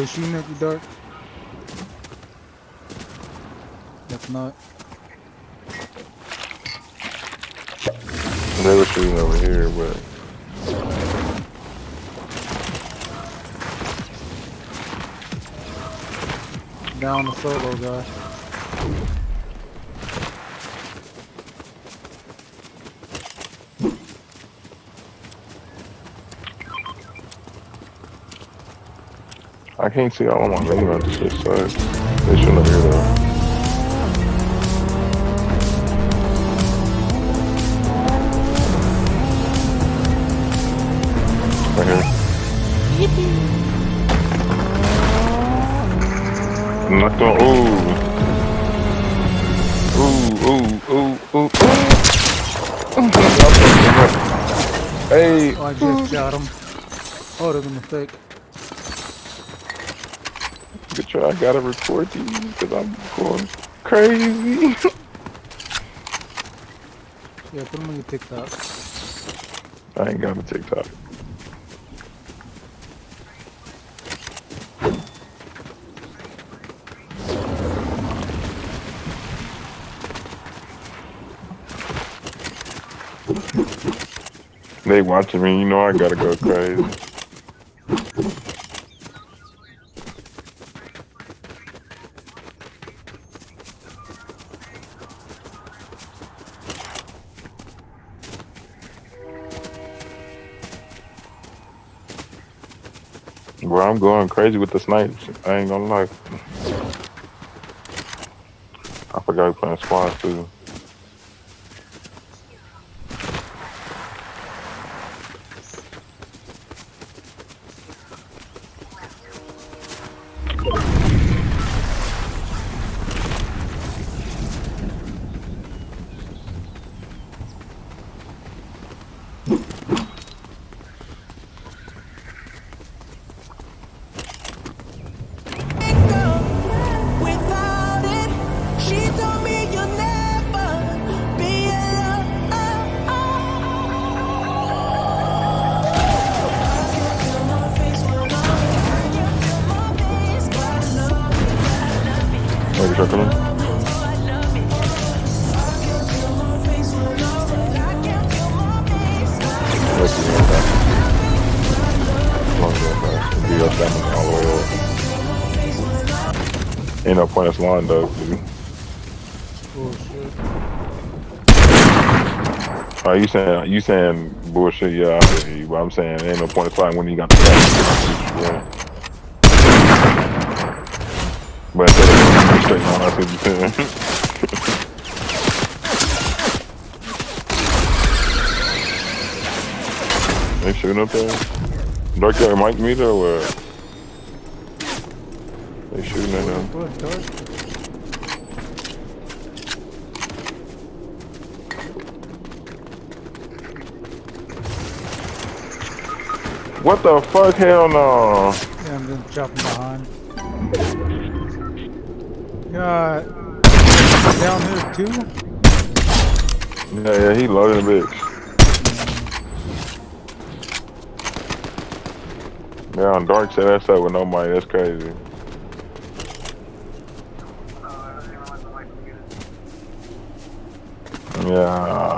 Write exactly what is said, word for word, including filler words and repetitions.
you shooting at you, Dark? If not. They were shooting over here, but... Down the solo, guys. I can't see all of my mini on this side. They shouldn't have here though. Right here. Yippee! Knocked on. Ooh. Ooh, ooh, ooh, ooh, ooh. Hey. Oh, I just shot him. Oh, that was a mistake. Good try. I gotta record these because I'm going crazy. Yeah, put him on your TikTok. I ain't got a TikTok. They watching me, you know I gotta go crazy. Bro, I'm going crazy with the snipes. I ain't gonna lie. I forgot we playing squads too. Maybe shotgun him. Let's see what that. Long go fast. Be your stamina all the way up. Ain't no point in slowing though, dude. Bullshit. Oh, you saying you saying bullshit? Yeah, I hear you. But I'm saying ain't no point in sliding when you got the fast. Yeah. But instead of going straight on, I see what you're saying. They shooting up there? Dark guy mic meter or what? They shooting at him. What, Dark? What the fuck? Hell no. Yeah, I'm just chopping behind. God. Down here too? Yeah, yeah, he loaded a bitch. Yeah, on Dark set that's up with no money. That's crazy. Yeah.